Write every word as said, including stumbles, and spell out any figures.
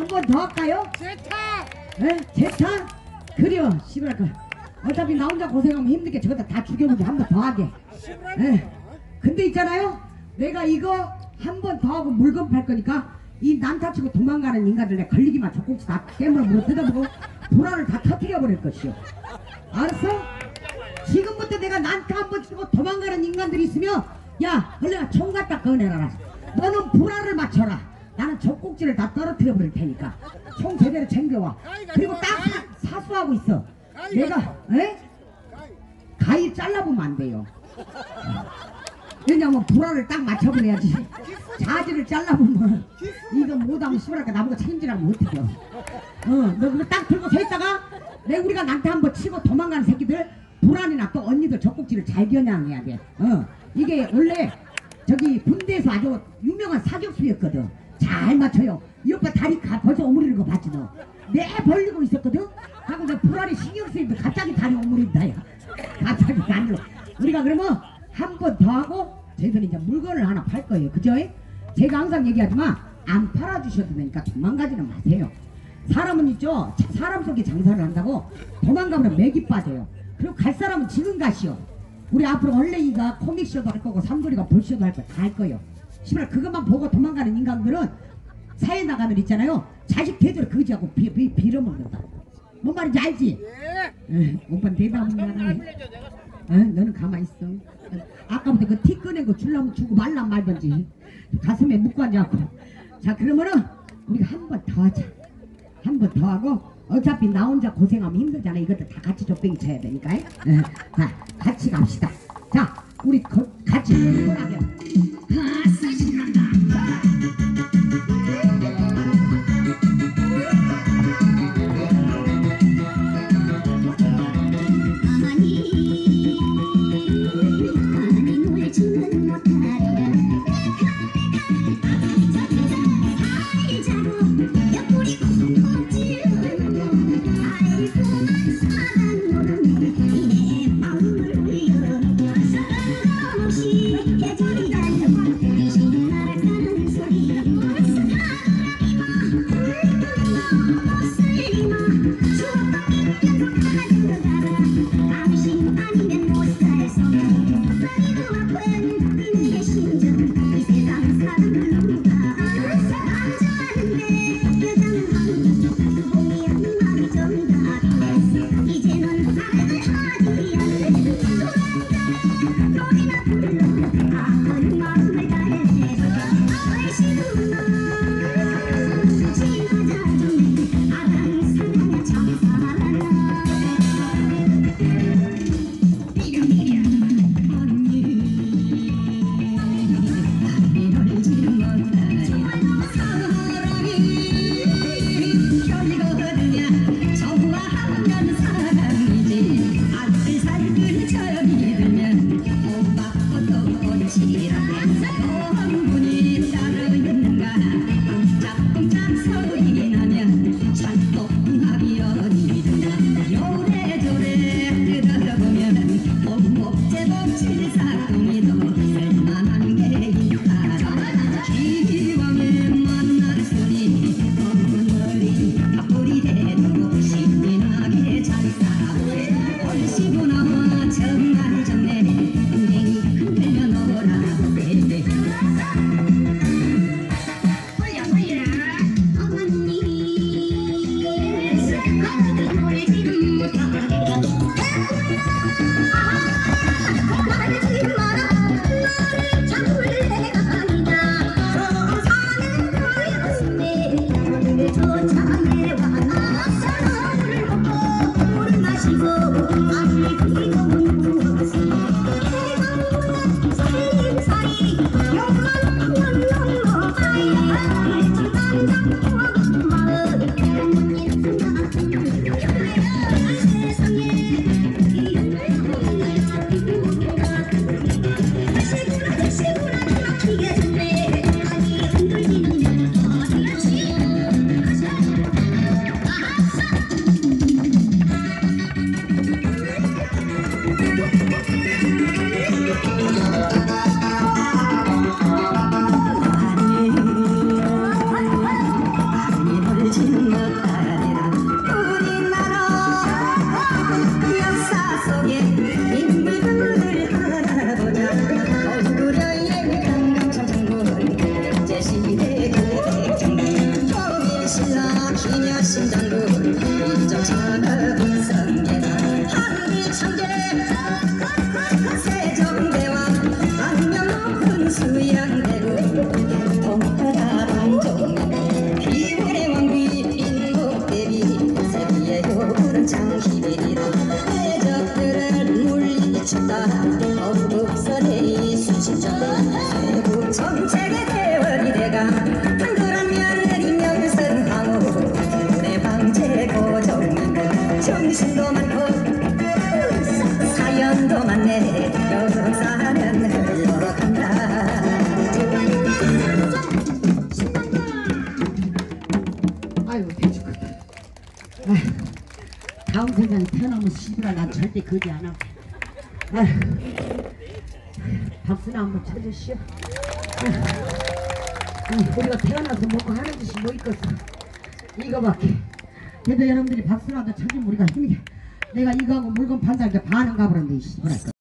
한 번 더 할까요? 제타! 에? 제타? 그래요. 시부랄까. 어차피 나 혼자 고생하면 힘들게 저거다 다 죽여보지 한 번 더 하게. 에? 근데 있잖아요. 내가 이거 한 번 더 하고 물건 팔 거니까 이 난타 치고 도망가는 인간들 내 걸리기만 젖꼭지 다 깨물어 물어 뜯어보고 불안을 다 터뜨려 버릴 것이요. 알았어? 지금부터 내가 난타 한 번 치고 도망가는 인간들이 있으면 야 얼른 총 갖다 꺼내라. 너는 불안을 맞춰라. 나는 젖꼭지를 다 떨어뜨려 버릴 테니까 총 제대로 챙겨와. 그리고 딱 사, 사수하고 있어. 내가 에? 가위 잘라보면 안 돼요. 왜냐면 불안을 딱 맞춰버려야지. 자지를 잘라보면 이거 못하면 시원하니까 나보고 책임지라면 어떡해. 어, 너 그거 딱 들고 서 있다가 내 우리가 난타 한번 치고 도망가는 새끼들 불안이나 또 언니들 젖꼭지를 잘 겨냥해야 돼. 어, 이게 원래 저기 군대에서 아주 유명한 사격수였거든. 잘 맞춰요. 이 오빠 다리 가, 벌써 오므리는 거 봤지 너? 내 벌리고 있었거든? 하고 저 불안이 신경 쓰이는데 갑자기 다리 오므린다 야. 갑자기 다리로. 우리가 그러면 한 번 더 하고 저희들은 이제 물건을 하나 팔 거예요. 그죠? 제가 항상 얘기하지만 안 팔아주셔도 되니까 도망가지는 마세요. 사람은 있죠. 사람 속에 장사를 한다고 도망가면 맥이 빠져요. 그리고 갈 사람은 지금 가시오. 우리 앞으로 얼레이가 코믹쇼도 할 거고 삼돌이가 볼쇼도 할 거 다 할 거예요. 시발 그것만 보고 도망가는 인간들은 사회 나가면 있잖아요. 자식 대대로 거지하고 비, 비, 빌어먹는다. 뭔 말인지 알지? 예. 오빠는 대답은 안 하네. 어? 너는 가만히 있어. 아까부터 그 티 꺼낸 거 줄라면 주고 말란 말던지 가슴에 묶고 앉아갖고. 자 그러면은 우리가 한 번 더 하자. 한 번 더 하고 어차피 나 혼자 고생하면 힘들잖아. 이것도 다 같이 족뱅이 쳐야 되니까. 예. 자 같이 갑시다. 자 우리 거, 같이 돌아가요. Yes, 미녀 심장도 인적 작은 성계다 하늘이 천재 세종대왕 악명 높은 수양대군 통하다 방종면 비월의 왕비 인목대비 세비의 요구는 장희들이다 해적들을 물리쳤다 거북선의 이순신전 세국 정책의 대원이 돼가 한글한 며느리 명성하고 그들의 방제 고종민들 정신도 많고 사연도 많네 역사는 흘러간다 아유 대충 아휴 다음 세상에 태어나면 씨부라 난 절대 거지 않아. 아휴 박수나 한번 쳐주시오. 아휴, 우리가 태어나서 먹고 하는 짓이 뭐 있겠어. 이거밖에. 그래도 여러분들이 박수라도 쳐주면 우리가 힘이. 내가 이거하고 물건 판다니까 반은 가버렸네 이 씨부라.